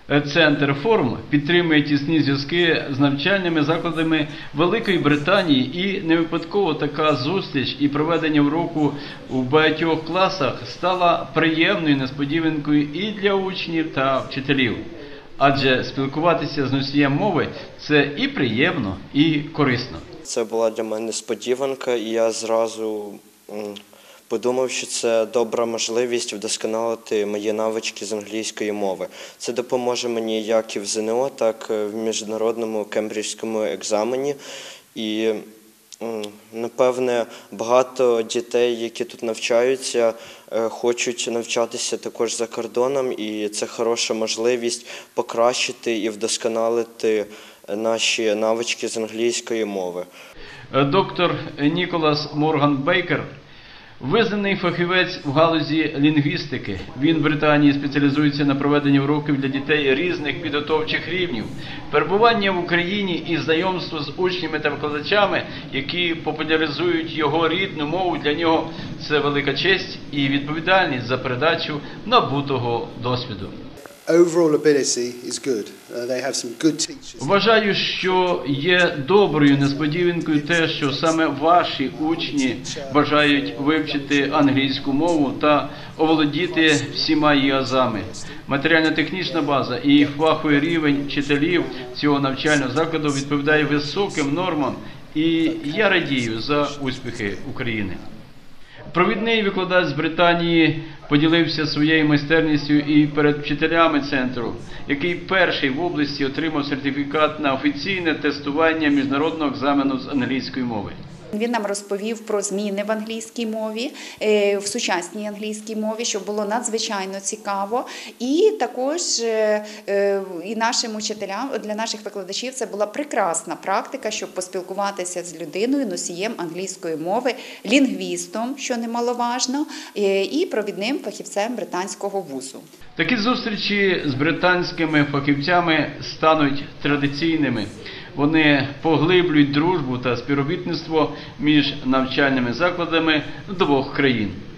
Центр ФОРМ підтримує тісні зв'язки з навчальними закладами Великої Британії, і не випадково така зустріч і проведення уроку в багатьох класах стала приємною несподіванкою і для учнів та вчителів. Адже спілкуватися з носієм мови – це і приємно, і корисно. Це була для мене несподіванка, і я зразу подумав, що це добра можливість вдосконалити мої навички з англійської мови. Це допоможе мені як і в ЗНО, так і в міжнародному кембриджському екзамені. І, напевне, багато дітей, які тут навчаються, хочуть навчатися також за кордоном, і це хороша можливість покращити і вдосконалити наші навички з англійської мови. Доктор Ніколас Морган-Бейкер – визнаний фахівець в галузі лінгвістики. Він в Британії спеціалізується на проведенні уроків для дітей різних підготовчих рівнів. Перебування в Україні і знайомство з учнями та викладачами, які популяризують його рідну мову, для нього це велика честь і відповідальність за передачу набутого досвіду. Вважаю, що є доброю несподіванкою те, що саме ваші учні бажають вивчити англійську мову та оволодіти всіма її азами. Матеріально-технічна база і фаховий рівень вчителів цього навчального закладу відповідає високим нормам, і я радію за успіхи України. Провідний викладач з Британії поділився своєю майстерністю і перед вчителями центру, який перший в області отримав сертифікат на офіційне тестування міжнародного екзамену з англійської мови. Він нам розповів про зміни в англійській мові, в сучасній англійській мові, що було надзвичайно цікаво. І також і нашим учителям, для наших викладачів це була прекрасна практика, щоб поспілкуватися з людиною, носієм англійської мови, лінгвістом, що немаловажно, і провідним фахівцем британського вузу. Такі зустрічі з британськими фахівцями стануть традиційними. Вони поглиблюють дружбу та співробітництво між навчальними закладами двох країн.